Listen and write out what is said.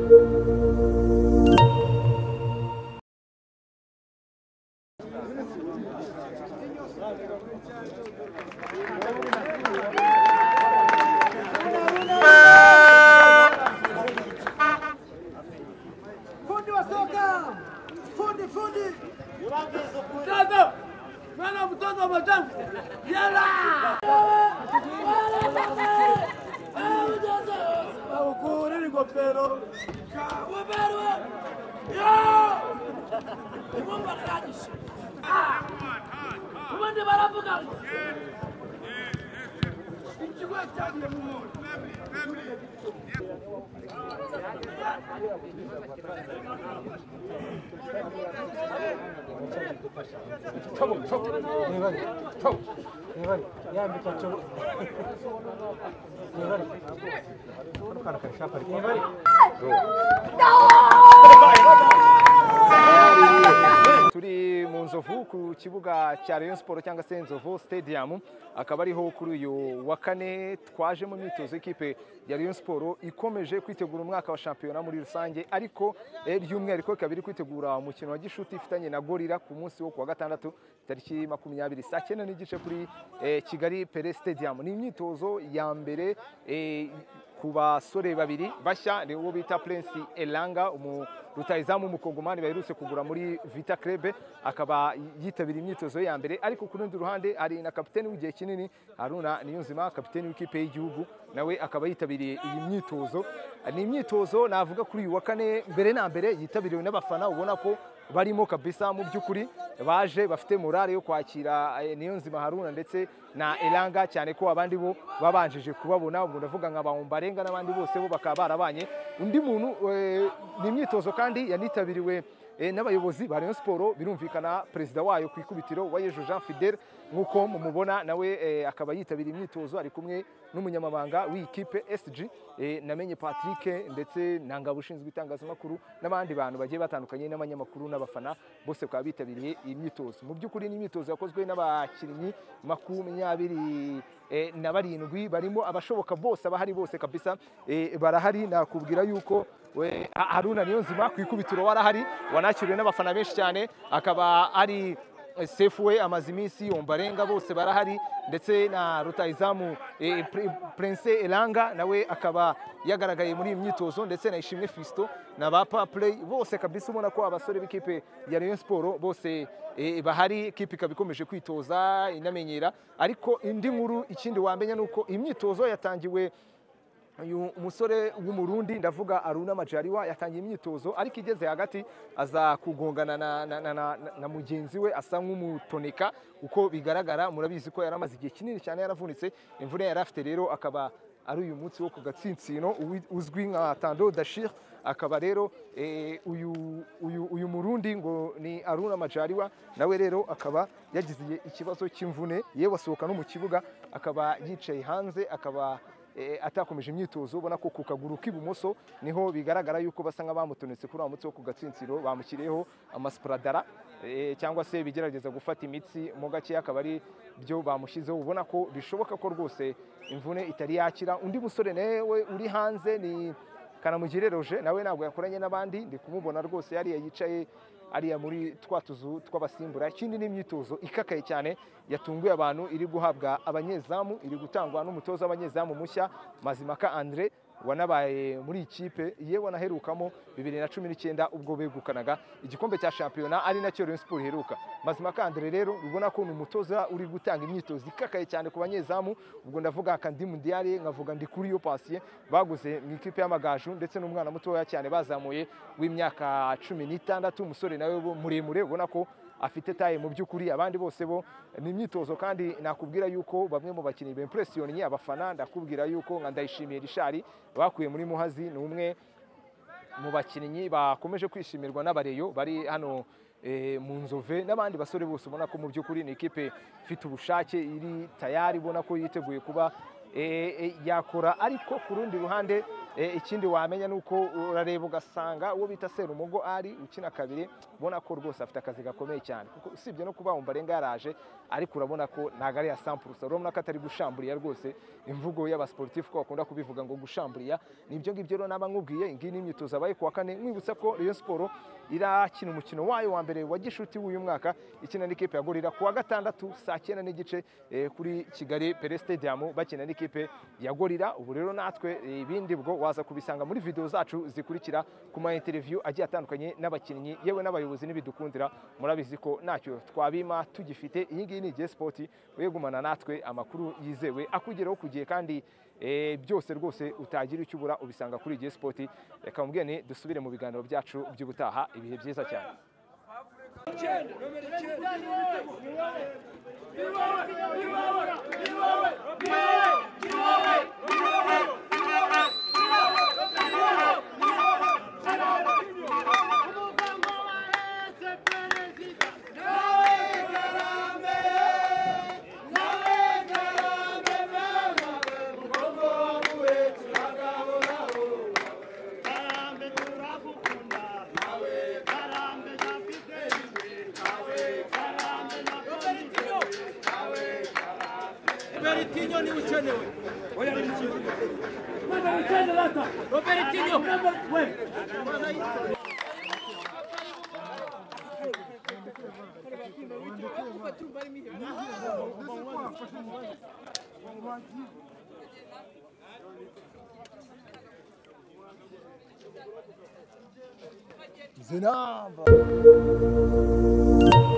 Turi mu Nzovu ku kibuga cya Rayon Sports cyangwa se Nzove Stadium, akaba ariho kuri uyu wa kane twaje mu myitozo ikipe ya Rayon Sports ikomeje kwitegura umwaka wa shampiyona muri rusange, ariko by'umwihariko kabiri kwitegura umukino wa gishuti ifitanye na Gorira ku munsi wo kuwa gatandatu tariki 20 saa 9 n'igice kuri Kigali Pele Stadium. Ni imyitozo ya mbere ku basore babiri bashya, ni uwo bita Prince Elanga rutayizamu umukongomani baherutse kugura muri Vita Club, akaba yitabira imyitozo ya mbere. Ariko ku rundi ruhande hari na kapiteni w'igihe kinini Haruna Niyonzima, kapiteni w'ikipe y'igihugu, nawe akaba yitabiriye iyi myitozo. Ni imyitozo navuga kuri uyu wa kane mbere na mbere yitabiriwe n'abafana, ubona ko barimo kabisa mu by'ukuri baje bafite morale yo kwakira Niyonzima Haruna ndetse na Elanga, cyane ko abandi bo babanjije kubabona, ubu ndavuga nka Baumbarenga n'abandi bose bo bakaba barabanye. Undi muntu ni imyitozo kandi yanitabiriwe n'abayobozi ba Rayon Sports, birumvikana perezida wayo ku ikubitiro wa Yejo Jean Fidel nkuko mumubona, nawe akaba yitabiriye imyitozo ari kumwe n'umunyamabanga w'ikipe SG namenye Patrick ndetse na Ngabo ushinzwe itangazamakuru n'abandi bantu bagiye batandukanye n'abanyamakuru n'abafana, bose bakaba bitabiriye iyi myitozo. Mu by'ukuri ni imyitozo yakozwe n'abakinnyi 27 barimo abashoboka bose, abahari bose kabisa barahari. Nakubwira yuko Haruna Niyonzima ku ikubitiro warahari, wanakiriwe n'abafana benshi cyane, akaba ari Sefuwe Amazimisi Ombarenga bose barahari, ndetse na rutayizamu Prince Elanga nawe akaba yagaragaye muri iyi myitozo, ndetse na Ishimwe Fisto na ba Play bose kabisa, ubona ko abasore b'ikipe ya Rayon Sports bose bahari. Ikipe ikaba ikomeje kwitoza inamenyera, ariko indi nkuru ikindi wamenya nuko imyitozo yatangiwe uyu musore w'umurundi ndavuga Haruna Majaliwa yatangiye imyitozo, ariko igeze hagati aza kugongana na mugenzi we asa nk'umutoneka, uko bigaragara murabizi ko yaramaze igihe kinini cyane yaravunitse, imvune yari afite rero akaba ari uyu munsi wo ku gatsintsino uzwi nka Tando Dashir. Akaba rero uyu murundi ngo ni Haruna Majaliwa, nawe rero akaba yagize ikibazo cy'imvune, yewe asohoka no mu kibuga, akaba yicaye hanze, akaba atakomeje imyitozo. Ubona ko ku kaguru k'ibumoso niho bigaragara yuko basa nk'abamutonetse kuri amutse wo ku gatsinsiro, bamushyiriyeho amaspradara cyangwa se bigerageza gufata imitsi mu gake, akaba ari byo bamushyizeho. Ubona ko bishoboka ko rwose imvune itari yakira. Undi musore nawe uri hanze ni Kanamugire Roger, nawe ntabwo yakoranye n'abandi, ndi kumubona rwose yari yicaye ariya muri twa tuzu tw'abasimbura. Ikindi ni imyitozo ikakaye cyane yatunguye abantu, iri guhabwa abanyezamu, iri gutangwa n'umutoza w'abanyezamu mushya Mazimaka Andre, wanabaye muri ikipe yewe wanaherukamo 2019 ubwo begukanaga igikombe cya shampiyona, ari nacyo Rayon Sports iheruka. Mazimaka Andre rero ubona ko ni umutoza uri gutanga imyitozo ikakaye cyane ku banyezamu, ubwo ndavuga Kandi Mundiale, nkavuga Ndikuriyo Patient baguze mu ikipe y'Amagaju, ndetse n'umwana mutoya cyane bazamuye w'imyaka 16, umusore nawe muremure ubona ko afite taye mu by'ukuri. Abandi bose bo ni imyitozo, kandi nakubwira yuko bamwe mu bakinnyi b'impressionnye abafana, ndakubwira yuko nka Ndayishimiye Richard bakuye muri Muhazi, ni umwe mu bakinnyi bakomeje kwishimirwa n'abareyo bari hano mu Nzove, n'abandi basore bose ubona ko mu by'ukuri ni ikipe ifite ubushake, iri tayari, ubona ko yiteguye kuba yakora, ariko ku rundi ruhande ikindi wamenya nuko urareba ugasanga uwo bita Serumugo ari ukina kabiri, ubona ko rwose afite akazi gakomeye cyane, kuko usibye no kuba Ombarenga yaraje, ariko urabona ko ntago ari ya 100%, urabona ko atari gushamburiya rwose. Imvugo y'abasportif ko bakunda kubivuga ngo gushamburiya, nibyo ngibyo rero naba nkubwiye. Ingi ni imyitozo abaye kuwa kane, mwibutsa ko Rayon Sports irakina umukino wayo wa mbere wa gishuti w'uyu mwaka, ikina n'ikipe ya Gorira kuwa gatandatu saa 9 n'igice kuri Kigali Pele Stadium, bakina n'ikipe ya Gorira. Ubu rero natwe ibindi bwo waza kubisanga muri video zacu zikurikira ku ma interview agiye atandukanye n'abakinnyi yewe n'abayobozi n'ibidukundira. Murabizi ko ntacyo twabima tugifite. Iyi ngiyi ni J Sport, wegumana natwe amakuru yizewe akugeraho kugiye, kandi byose rwose utagira icyo ubura ubisanga kuri J Sport. Reka mubwene dusubire mu biganiro byacu by'ubutaha. Ibihe byiza cyane. Robertinho ni uchenewe. Oya ni mchizi. Robertinho. Zinamba.